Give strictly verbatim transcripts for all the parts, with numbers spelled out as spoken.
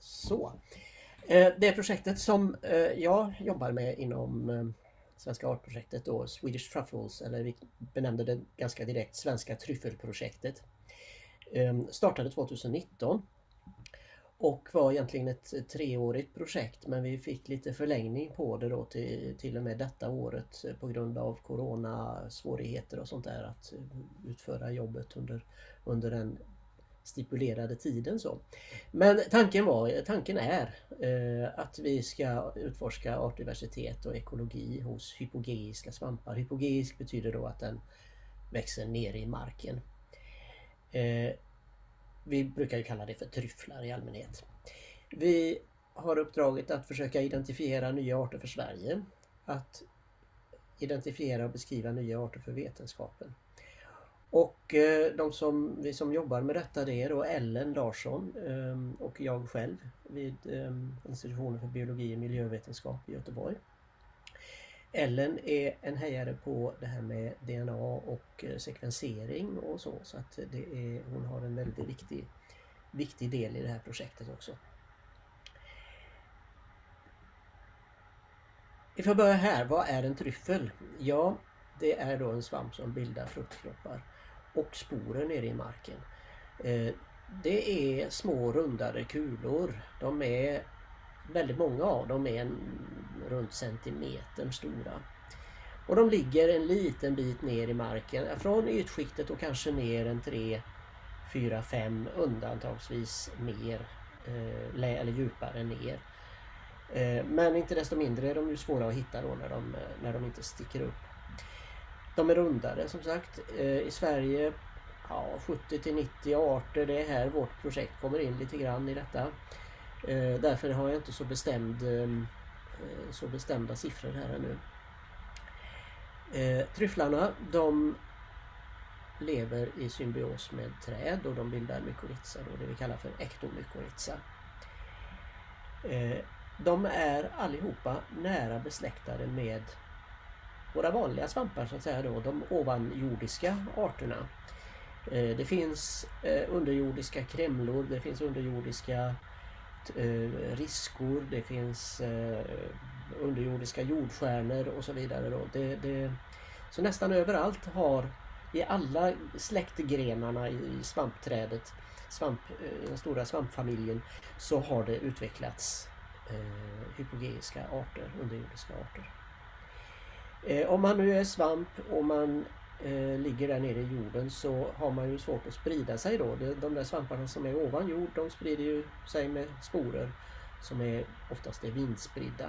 Så. Eh, Det projektet som eh, jag jobbar med inom eh, Svenska artprojektet då, Swedish Truffles, eller vi benämnde det ganska direkt Svenska tryffelprojektet, eh, startade tjugonitton och var egentligen ett treårigt projekt, men vi fick lite förlängning på det då till, till och med detta året på grund av coronasvårigheter och sånt där, att utföra jobbet under, under den stipulerade tiden så. Men tanken var, tanken är eh, att vi ska utforska artdiversitet och ekologi hos hypogeiska svampar. Hypogeisk betyder då att den växer ner i marken. Eh, vi brukar ju kalla det för tryfflar i allmänhet. Vi har uppdraget att försöka identifiera nya arter för Sverige, att identifiera och beskriva nya arter för vetenskapen. Och eh, de som, vi som jobbar med detta, det är då Ellen Larsson eh, och jag själv vid eh, Institutionen för biologi och miljövetenskap i Göteborg. Ellen är en hejare på det här med D N A och eh, sekvensering och så, så att det är, hon har en väldigt viktig, viktig del i det här projektet också. Vi får börja här. Vad är en tryffel? Ja, det är då en svamp som bildar fruktkroppar och sporer nere i marken. Eh, det är små rundade kulor. De är väldigt många av dem är en, runt centimeter stora. Och de ligger en liten bit ner i marken. Från ytskiktet och kanske ner en tre, fyra, fem undantagsvis mer eh, eller djupare ner. Eh, men inte desto mindre är de ju svåra att hitta då när de, när de inte sticker upp. De är rundade som sagt. I Sverige ja, sjuttio till nittio arter. Det är här vårt projekt kommer in lite grann i detta. Därför har jag inte så, bestämd, så bestämda siffror här ännu. Tryfflarna, de lever i symbios med träd och de bildar mykorrhiza, då, det vi kallar för ektomykorrhiza. De är allihopa nära besläktade med våra vanliga svampar så att säga då, de ovanjordiska arterna. Det finns underjordiska kremlor, det finns underjordiska riskor, det finns underjordiska jordstjärnor och så vidare då. Det, det, så nästan överallt har, i alla släktgrenarna i svampträdet, svamp, den stora svampfamiljen, så har det utvecklats eh, hypogeiska arter, underjordiska arter. Eh, om man nu är svamp och man eh, ligger där nere i jorden, så har man ju svårt att sprida sig då. De, de där svamparna som är ovan jord, de sprider ju sig med sporer som är oftast är vindspridda.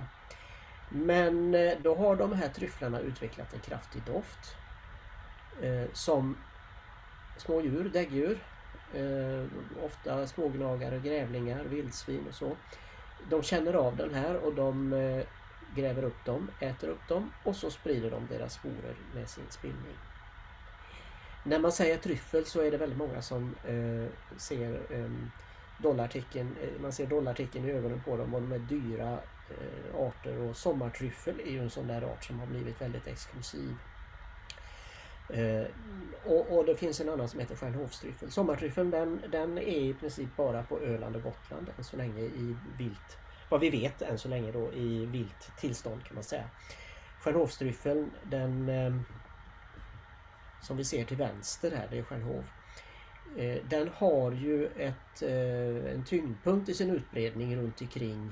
Men eh, då har de här tryfflarna utvecklat en kraftig doft eh, som små djur, däggdjur, eh, ofta smågnagare, grävlingar, vildsvin och så. De känner av den här och de eh, gräver upp dem, äter upp dem och så sprider de deras sporer med sin spillning. När man säger tryffel så är det väldigt många som eh, ser eh, dollartecken, eh, man ser dollartecken i ögonen på dem och de är dyra eh, arter, och sommartryffel är ju en sån där art som har blivit väldigt exklusiv. Eh, och, och det finns en annan som heter stjärnhovstryffel. Sommartryffeln den, den är i princip bara på Öland och Gotland än så länge i vilt, vad vi vet än så länge då, i vilt tillstånd kan man säga. Stjärnhovstryffeln, den eh, som vi ser till vänster här, det är stjärnhov. Eh, den har ju ett, eh, en tyngdpunkt i sin utbredning runt omkring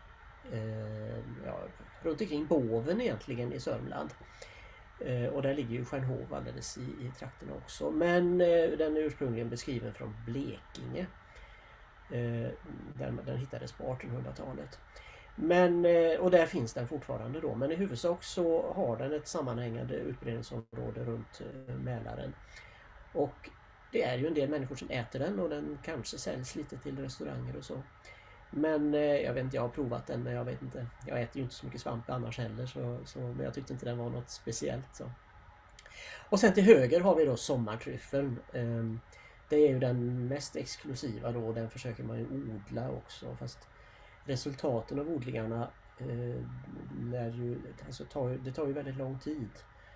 eh, ja, runt omkring Boven egentligen i Sörmland. Eh, och där ligger ju stjärnhov alldeles i, i trakterna också. Men eh, den är ursprungligen beskriven från Blekinge. Eh, där den hittades på artonhundratalet. Men, eh, och där finns den fortfarande då. Men i huvudsak så har den ett sammanhängande utbredningsområde runt eh, Mälaren. Och det är ju en del människor som äter den, och den kanske säljs lite till restauranger och så. Men eh, jag vet inte, jag har provat den, men jag vet inte. Jag äter ju inte så mycket svamp annars heller, så, så, men jag tyckte inte den var något speciellt. Så. Och sen till höger har vi då sommartryffeln. Eh, det är ju den mest exklusiva då, den försöker man ju odla också. Fast resultaten av odlingarna eh, lär ju, alltså tar, det tar ju väldigt lång tid.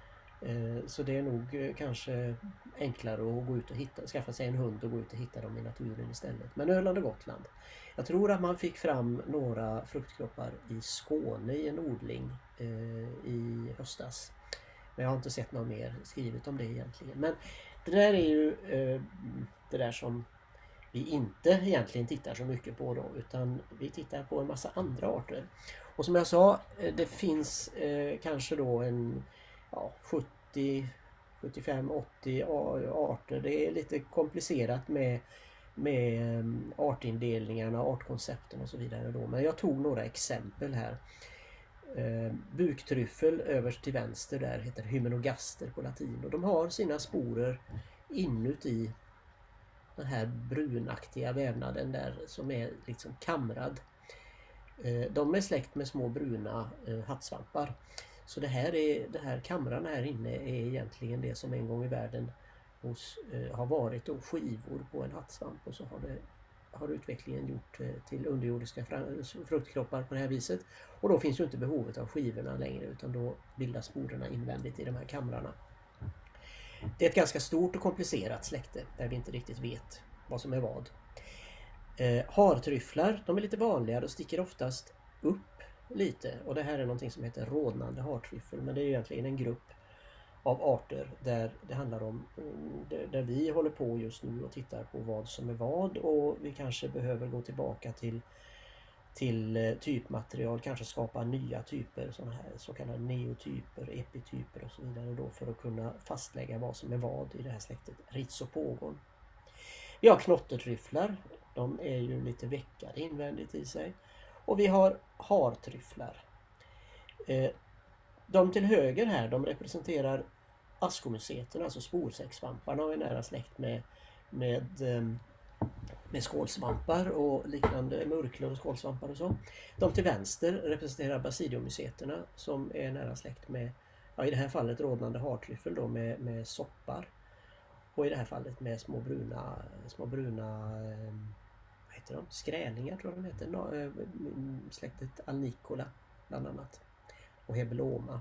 Så det är nog kanske enklare att gå ut och hitta, skaffa sig en hund och gå ut och hitta dem i naturen istället. Men Öland och Gotland. Jag tror att man fick fram några fruktkroppar i Skåne i en odling i höstas. Men jag har inte sett något mer skrivet om det egentligen. Men det där är ju det där som vi inte egentligen tittar så mycket på då, utan vi tittar på en massa andra arter. Och som jag sa, det finns eh, kanske då en ja, sjuttio, sjuttiofem, åttio arter. Det är lite komplicerat med, med artindelningarna, artkoncepten och så vidare då. Men jag tog några exempel här. Eh, buktryffel överst till vänster där heter Hymenogaster på latin. Och de har sina sporer inuti den här brunaktiga vävnaden där som är liksom kamrad. De är släkt med små bruna hattsvampar. Så det här, är, det här kamrarna här inne är egentligen det som en gång i världen hos, har varit då skivor på en hattsvamp. Och så har, det, har utvecklingen gjort till underjordiska fruktkroppar på det här viset. Och då finns ju inte behovet av skivorna längre, utan då bildas sporerna invändigt i de här kamrarna. Det är ett ganska stort och komplicerat släkte där vi inte riktigt vet vad som är vad. Eh, hartryfflar, de är lite vanligare och sticker oftast upp lite. Och det här är någonting som heter rodnande hartryffel. Men det är egentligen en grupp av arter där det handlar om, där vi håller på just nu och tittar på vad som är vad. Och vi kanske behöver gå tillbaka till, till typmaterial, kanske skapa nya typer, sådana här så kallade neotyper, epityper och så vidare då, för att kunna fastlägga vad som är vad i det här släktet Rhizopogon. Vi har knottertryfflar, de är ju lite veckade invändigt i sig. Och vi har hartryfflar. De till höger här, de representerar askomyceterna, alltså sporsäcksvamparna, och är nära släkt med, med, med skålsvampar och liknande, murklor och skålsvampar och så. De till vänster representerar basidiomyceterna som är nära släkt med, ja, i det här fallet rodnande hartryffel då, med, med soppar. Och i det här fallet med små bruna, små bruna vad heter de? Skrälingar tror jag de heter. Släktet Alnicola bland annat. Och Hebeloma.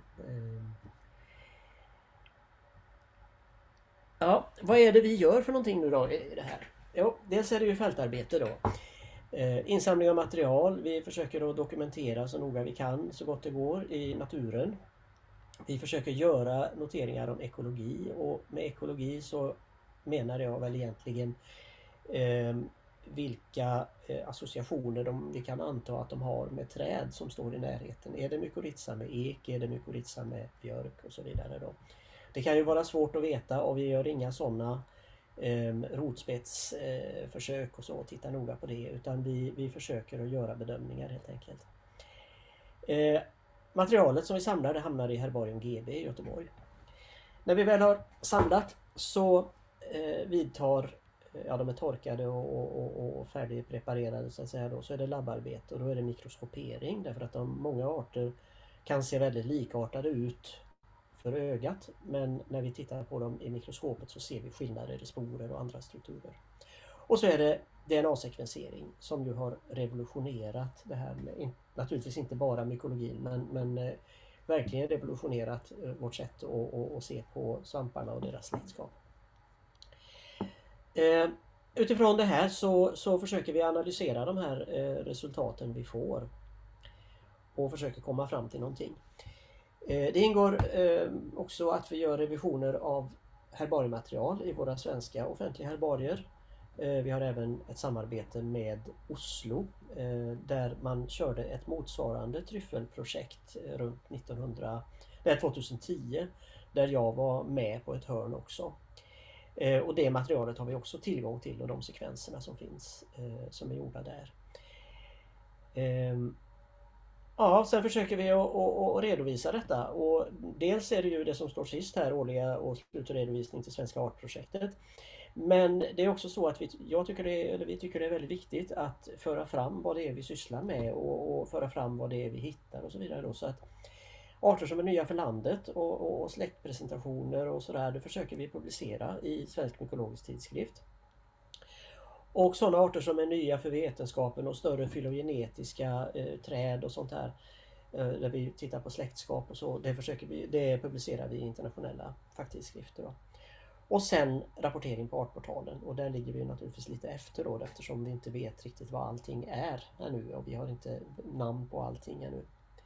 Ja, vad är det vi gör för någonting nu då i det här? Jo, dels är det ju fältarbete då. Insamling av material. Vi försöker att dokumentera så noga vi kan, så gott det går i naturen. Vi försöker göra noteringar om ekologi, och med ekologi så menar jag väl egentligen eh, vilka eh, associationer de, vi kan anta att de har med träd som står i närheten. Är det mykorrhiza med ek, är det mykorrhiza med björk och så vidare då. Det kan ju vara svårt att veta, och vi gör inga sådana eh, rotspetsförsök eh, och så, titta noga på det, utan vi, vi försöker att göra bedömningar helt enkelt. Eh, Materialet som vi samlar, det hamnar i Herbarium G B i Göteborg. När vi väl har samlat så eh, vidtar, ja de är torkade och, och, och färdigpreparerade så att säga då, så är det labbarbete, och då är det mikroskopering, därför att de, många arter kan se väldigt likartade ut för ögat, men när vi tittar på dem i mikroskopet så ser vi skillnader i sporer och andra strukturer. Och så är det D N A-sekvensering som ju har revolutionerat det här med, naturligtvis inte bara mykologin, men, men eh, verkligen revolutionerat eh, vårt sätt att, att, att se på svamparna och deras släktskap. Eh, utifrån det här så, så försöker vi analysera de här eh, resultaten vi får och försöker komma fram till någonting. Eh, det ingår eh, också att vi gör revisioner av herbariematerial i våra svenska offentliga herbarier. Vi har även ett samarbete med Oslo där man körde ett motsvarande tryffelprojekt runt nittonhundra, nej, tjugohundratio, där jag var med på ett hörn också. Och det materialet har vi också tillgång till, och de sekvenserna som finns som är gjorda där. Ja, sen försöker vi att, att, att redovisa detta, och dels är det ju det som står sist här, årliga och slutredovisning till Svenska artprojektet. Men det är också så att vi, jag tycker det, eller vi tycker det är väldigt viktigt att föra fram vad det är vi sysslar med, och, och föra fram vad det är vi hittar och så vidare då, så att arter som är nya för landet och, och, och släktpresentationer och sådär, det försöker vi publicera i Svensk mykologisk tidskrift. Och sådana arter som är nya för vetenskapen och större fylogenetiska eh, träd och sånt här, där vi tittar på släktskap och så. Det, försöker vi, det publicerar vi i internationella facktidskrifter då. Och sen rapportering på Artportalen, och där ligger vi naturligtvis lite efter då, eftersom vi inte vet riktigt vad allting är ännu och vi har inte namn på allting ännu.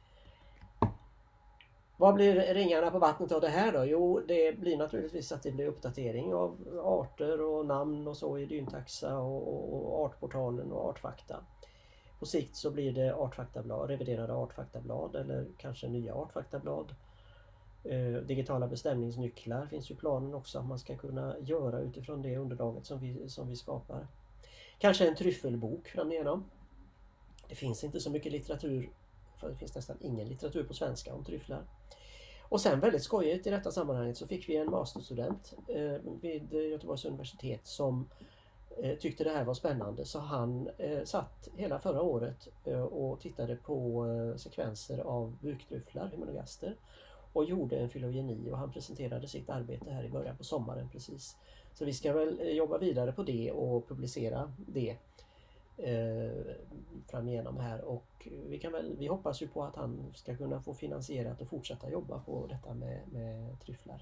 Vad blir ringarna på vattnet av det här då? Jo, det blir naturligtvis att det blir uppdatering av arter och namn och så i Dyntaxa och, och, och Artportalen och Artfakta. På sikt så blir det artfaktablad, reviderade artfaktablad eller kanske nya artfaktablad. Eh, digitala bestämningsnycklar finns ju planen också att man ska kunna göra utifrån det underlaget som vi, som vi skapar. Kanske en tryffelbok framigenom. Det finns inte så mycket litteratur, för det finns nästan ingen litteratur på svenska om tryfflar. Och sen väldigt skojigt i detta sammanhanget så fick vi en masterstudent eh, vid Göteborgs universitet som eh, tyckte det här var spännande, så han eh, satt hela förra året eh, och tittade på eh, sekvenser av buktryfflar, hymenogaster, och gjorde en filogeni, och han presenterade sitt arbete här i början på sommaren precis. Så vi ska väl eh, jobba vidare på det och publicera det eh, framigenom här, och vi, kan väl, vi hoppas ju på att han ska kunna få finansierat och fortsätta jobba på detta med, med tryfflar.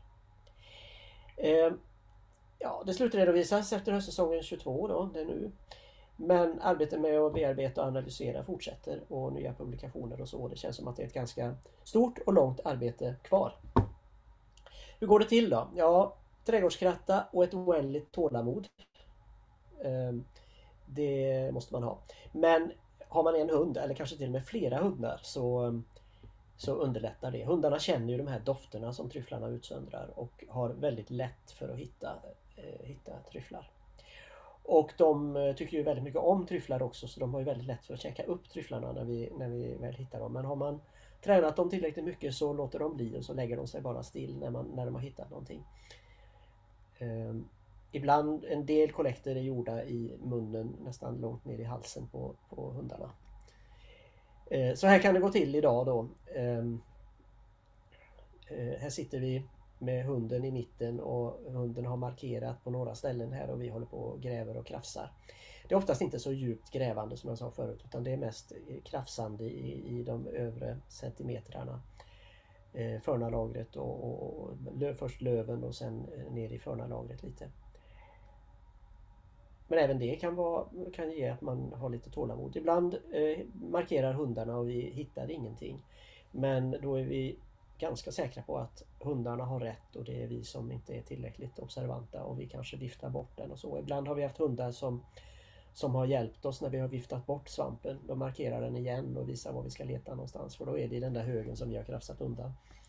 Eh, ja, det slutredovisas efter höstsäsongen tjugotvå då, det är nu. Men arbetet med att bearbeta och analysera fortsätter, och nya publikationer och så. Det känns som att det är ett ganska stort och långt arbete kvar. Hur går det till då? Ja, trädgårdskratta och ett oändligt tålamod. Eh, Det måste man ha. Men har man en hund eller kanske till och med flera hundar så, så underlättar det. Hundarna känner ju de här dofterna som tryfflarna utsöndrar och har väldigt lätt för att hitta, eh, hitta tryfflar. Och de tycker ju väldigt mycket om tryfflar också, så de har ju väldigt lätt för att checka upp tryfflarna när vi, när vi väl hittar dem. Men har man tränat dem tillräckligt mycket så låter de bli, och så lägger de sig bara still när, man, när de har hittat någonting. Eh, Ibland, en del kollekter är gjorda i munnen, nästan långt ner i halsen på, på hundarna. Eh, så här kan det gå till idag då. Eh, eh, här sitter vi med hunden i mitten, och hunden har markerat på några ställen här, och vi håller på och gräver och krafsar. Det är oftast inte så djupt grävande som jag sa förut, utan det är mest krafsande i, i de övre centimetrarna. Eh, förnalagret och, och, och löv, först löven och sen ner i förnalagret lite. Men även det kan, vara, kan ge att man har lite tålamod. Ibland eh, markerar hundarna och vi hittar ingenting. Men då är vi ganska säkra på att hundarna har rätt, och det är vi som inte är tillräckligt observanta, och vi kanske viftar bort den och så. Ibland har vi haft hundar som, som har hjälpt oss när vi har viftat bort svampen. De markerar den igen och visar var vi ska leta någonstans, för då är det i den där högen som vi har krafsat undan.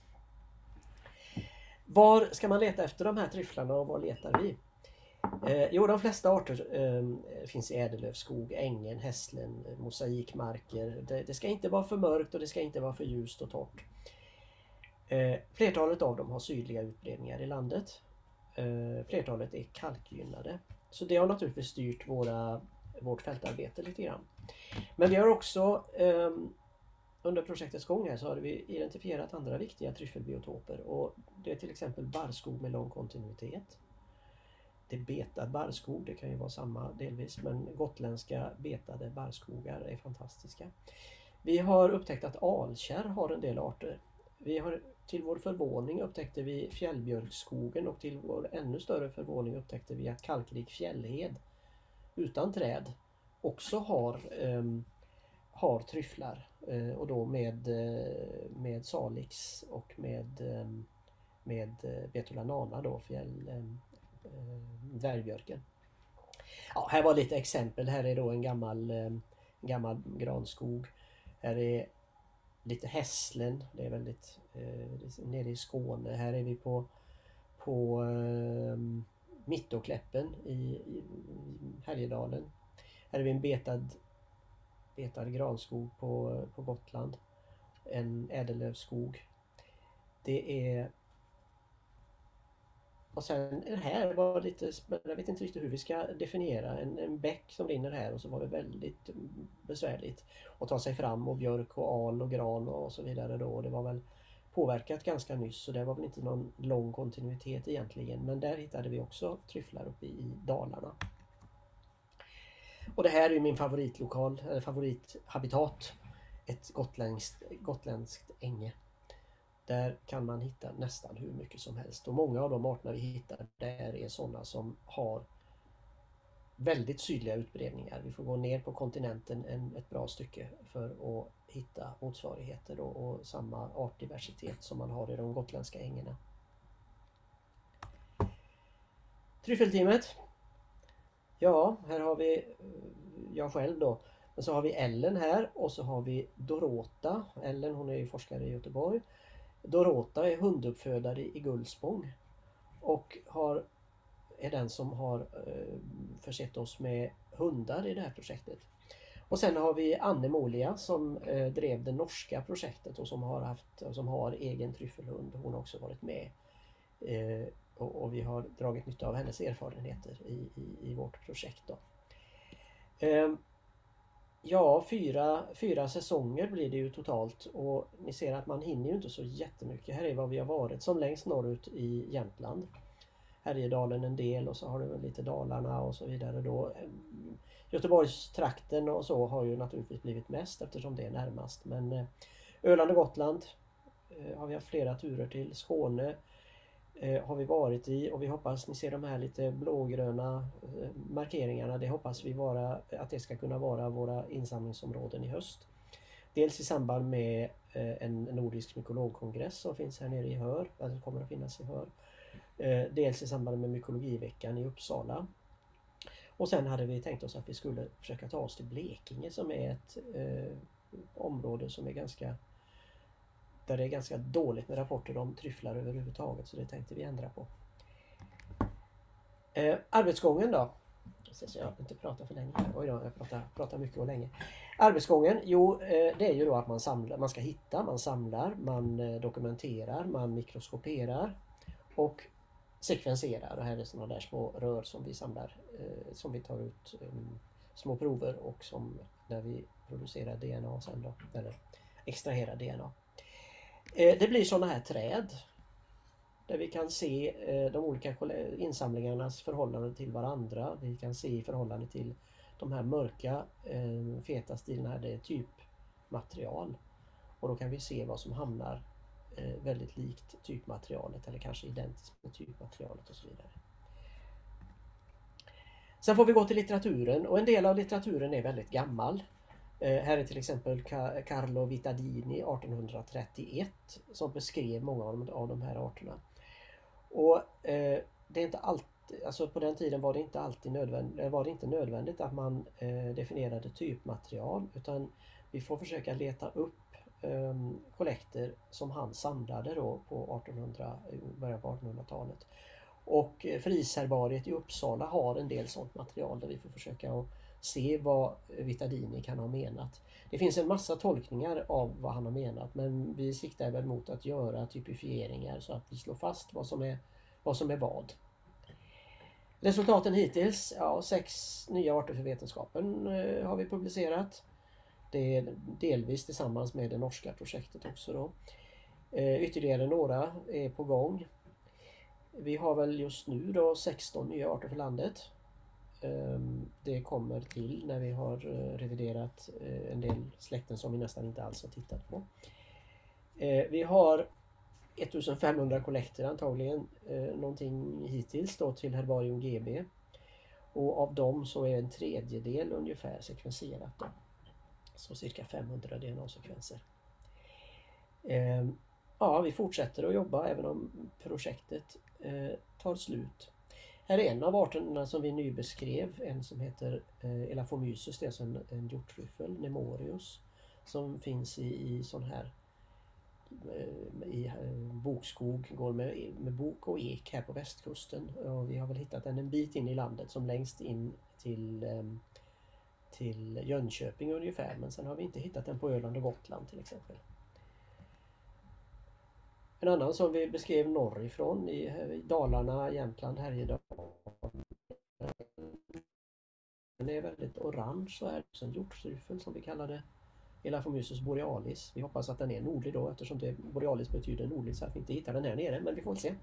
Var ska man leta efter de här tryfflarna, och var letar vi? Eh, jo, de flesta arter eh, finns i ädellövskog, ängen, hässlen, mosaikmarker. Det, det ska inte vara för mörkt och det ska inte vara för ljust och torrt. Eh, flertalet av dem har sydliga utbredningar i landet. Eh, flertalet är kalkgynnade. Så det har naturligtvis styrt våra, vårt fältarbete lite grann. Men vi har också eh, under projektets gång här så har vi identifierat andra viktiga tryffelbiotoper, och det är till exempel barrskog med lång kontinuitet. Det är betad barrskog, det kan ju vara samma delvis, men gotländska betade barrskogar är fantastiska. Vi har upptäckt att alkärr har en del arter. Vi har till vår förvåning upptäckte vi fjällbjörkskogen, och till vår ännu större förvåning upptäckte vi att kalkrik fjällhed utan träd också har, um, har tryfflar, uh, och då med, uh, med salix och med, um, med uh, betulanana då, fjäll... Um, dvärgbjörken. Ja, här var lite exempel. Här är då en gammal, en gammal granskog. Här är lite hässlen. Det är väldigt eh, nere i Skåne. Här är vi på, på eh, Mittåkläppen i, i Härjedalen. Här är vi en betad, betad granskog på, på Gotland. En ädellövskog. Det är Och sen den här var lite, jag vet inte riktigt hur vi ska definiera, en, en bäck som rinner här, och så var det väldigt besvärligt att ta sig fram, och björk och al och gran och så vidare då. Det var väl påverkat ganska nyss, så det var väl inte någon lång kontinuitet egentligen, men där hittade vi också tryfflar uppe i Dalarna. Och det här är min favoritlokal, eller favorithabitat. ett gotländskt, gotländskt änge. Där kan man hitta nästan hur mycket som helst. Och många av de arterna vi hittar där är sådana som har väldigt sydliga utbredningar. Vi får gå ner på kontinenten en, ett bra stycke för att hitta motsvarigheter och, och samma artdiversitet som man har i de gotländska ängena. Tryffelteamet. Ja, här har vi jag själv då. Men så har vi Ellen här och så har vi Dorota. Ellen, hon är ju forskare i Göteborg. Dorota är hunduppfödare i Gullspång och har, är den som har eh, försett oss med hundar i det här projektet. Och sen har vi Anne Molia som eh, drev det norska projektet och som har haft som har egen tryffelhund. Hon har också varit med eh, och, och vi har dragit nytta av hennes erfarenheter i, i, i vårt projekt då. Eh, Ja, fyra, fyra säsonger blir det ju totalt och ni ser att man hinner ju inte så jättemycket. Här är vad vi har varit som längst norrut i Jämtland. Härjedalen en del och så har du lite Dalarna och så vidare då. Göteborgstrakten och så har ju naturligtvis blivit mest eftersom det är närmast. Men Öland och Gotland har vi haft flera turer till. Skåne har vi varit i och vi hoppas, ni ser de här lite blågröna markeringarna, det hoppas vi vara, att det ska kunna vara våra insamlingsområden i höst. Dels i samband med en nordisk mykologkongress som finns här nere i Hör, eller kommer att finnas i Hör. Dels i samband med mykologiveckan i Uppsala. Och sen hade vi tänkt oss att vi skulle försöka ta oss till Blekinge som är ett eh, område som är ganska där det är ganska dåligt med rapporter om tryfflar överhuvudtaget, så det tänkte vi ändra på. Eh, arbetsgången då? Så jag inte pratar för länge här. Oj då, jag pratar, pratar mycket och länge. Arbetsgången, jo eh, det är ju då att man samlar, man ska hitta, man samlar, man eh, dokumenterar, man mikroskoperar och sekvenserar. Och här är sådana där små rör som vi samlar, eh, som vi tar ut eh, små prover och som där vi producerar D N A sen då, eller extraherar D N A. Det blir sådana här träd där vi kan se de olika insamlingarnas förhållande till varandra. Vi kan se i förhållande till de här mörka feta stilarna, det är typmaterial. Och då kan vi se vad som hamnar väldigt likt typmaterialet eller kanske identiskt med typmaterialet och så vidare. Sen får vi gå till litteraturen och en del av litteraturen är väldigt gammal. Eh, här är till exempel Carlo Vittadini artonhundratrettioett som beskrev många av de, av de här arterna. Och eh, det är inte alltid, alltså på den tiden var det inte alltid nödvändigt, var det inte nödvändigt att man eh, definierade typmaterial, utan vi får försöka leta upp eh, kollekter som han samlade då på artonhundra, början på artonhundratalet. Och Frisherbariet i Uppsala har en del sånt material där vi får försöka att se vad Vittadini kan ha menat. Det finns en massa tolkningar av vad han har menat, men vi siktar väl mot att göra typifieringar så att vi slår fast vad som är vad. Som är vad. Resultaten hittills, ja, sex nya arter för vetenskapen eh, har vi publicerat. Det är delvis tillsammans med det norska projektet också då. Eh, ytterligare några är på gång. Vi har väl just nu då sexton nya arter för landet. Det kommer till när vi har reviderat en del släkten som vi nästan inte alls har tittat på. Vi har ettusenfemhundra kollekter antagligen någonting hittills då till Herbarium G B. Och av dem så är en tredjedel ungefär sekvenserat då. Så cirka femhundra D N A-sekvenser. Ja, vi fortsätter att jobba även om projektet tar slut. Här är en av arterna som vi nybeskrev, en som heter eh, Elaphomyces, det är alltså en, en hjorttryffel, Nemorius, som finns i, i sån här eh, i eh, bokskog, går med, med bok och ek här på västkusten. Och vi har väl hittat den en bit in i landet som längst in till, eh, till Jönköping ungefär, men sen har vi inte hittat den på Öland och Gotland till exempel. En annan som vi beskrev norrifrån i Dalarna, Jämtland, Härjedalen. Den är väldigt orange och är en hjorttryffel som vi kallar det. Elaphomyces borealis. Vi hoppas att den är nordlig då eftersom det borealis betyder nordlig så att vi inte hittar den här nere, men vi får väl se.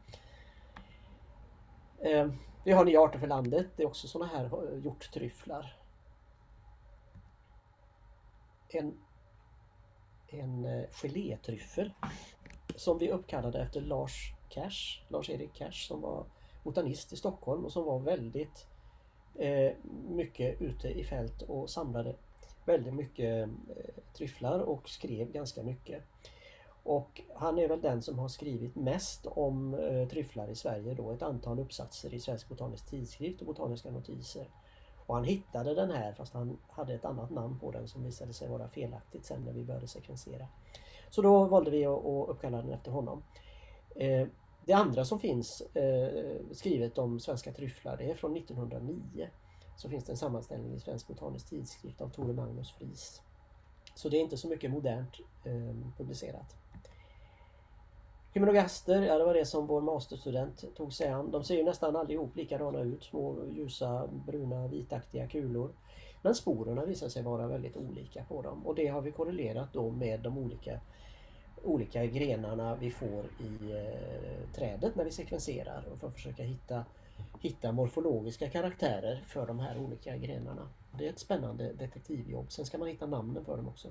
Eh, vi har nya arter för landet. Det är också såna här hjorttryfflar. En en eh, gelétryffel som vi uppkallade efter Lars Cash, Lars-Erik Cash, som var botanist i Stockholm och som var väldigt eh, mycket ute i fält och samlade väldigt mycket eh, tryfflar och skrev ganska mycket. Och han är väl den som har skrivit mest om eh, tryfflar i Sverige då, ett antal uppsatser i Svensk Botanisk Tidskrift och Botaniska Notiser. Och han hittade den här fast han hade ett annat namn på den som visade sig vara felaktigt sen när vi började sekvensera. Så då valde vi att, att uppkalla den efter honom. Eh, det andra som finns eh, skrivet om svenska tryfflar, det är från nittonhundranio. Så finns det en sammanställning i Svensk Botanisk Tidskrift av Tore Magnus Friis. Så det är inte så mycket modernt eh, publicerat. Hymenogaster, ja det var det som vår masterstudent tog sig an. De ser ju nästan allihop likadana ut, små ljusa, bruna, vitaktiga kulor. Men sporerna visar sig vara väldigt olika på dem. Och det har vi korrelerat då med de olika, olika grenarna vi får i eh, trädet när vi sekvenserar. Och för att försöka hitta, hitta morfologiska karaktärer för de här olika grenarna. Det är ett spännande detektivjobb. Sen ska man hitta namnen för dem också.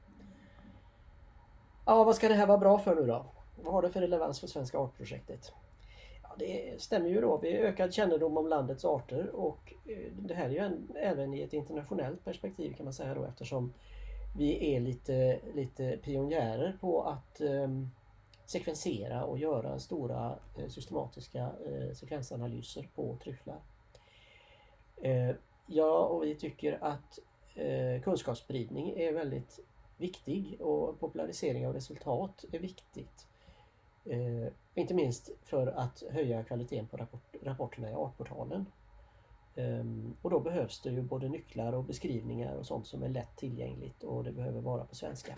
Ja, vad ska det här vara bra för nu då? Vad har det för relevans för Svenska artprojektet? Ja, det stämmer ju då. Vi har ökad kännedom om landets arter och det här är ju en, även i ett internationellt perspektiv kan man säga då, eftersom vi är lite, lite pionjärer på att eh, sekvensera och göra stora eh, systematiska eh, sekvensanalyser på tryfflar. Eh, ja, och vi tycker att eh, kunskapsspridning är väldigt viktig och popularisering av resultat är viktigt. Eh, inte minst för att höja kvaliteten på rapport, rapporterna i artportalen. Eh, och då behövs det ju både nycklar och beskrivningar och sånt som är lätt tillgängligt och det behöver vara på svenska.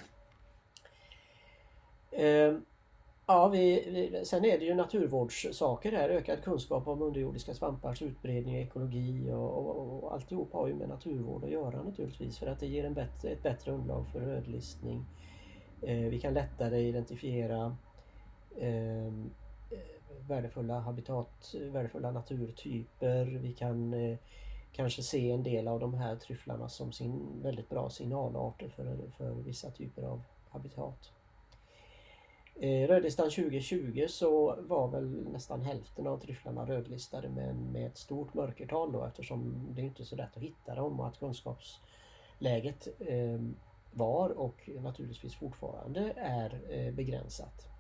Eh, ja, vi, vi, sen är det ju naturvårdssaker här, ökad kunskap om underjordiska svampars utbredning och ekologi och, och, och alltihop har ju med naturvård att göra naturligtvis för att det ger en bättre, ett bättre underlag för rödlistning. Eh, vi kan lättare identifiera eh, värdefulla habitat, värdefulla naturtyper. Vi kan eh, kanske se en del av de här tryfflarna som sin väldigt bra signalarter för, för vissa typer av habitat. Eh, rödlistan tjugo tjugo så var väl nästan hälften av tryfflarna rödlistade med, med ett stort mörkertal då, eftersom det inte är så lätt att hitta dem och att kunskapsläget eh, var och naturligtvis fortfarande är eh, begränsat.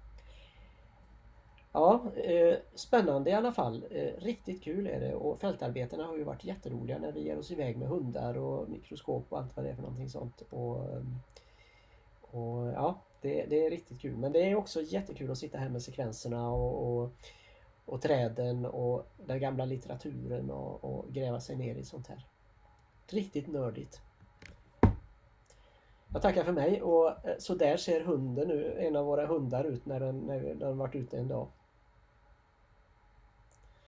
Ja, eh, spännande i alla fall. Eh, riktigt kul är det och fältarbetena har ju varit jätteroliga när vi ger oss iväg med hundar och mikroskop och allt vad det är för någonting sånt. Och, och ja, det, det är riktigt kul. Men det är också jättekul att sitta här med sekvenserna och, och, och träden och den gamla litteraturen och, och gräva sig ner i sånt här. Riktigt nördigt. Jag tackar för mig och så där ser hunden nu, en av våra hundar ut när den, när den varit ute en dag.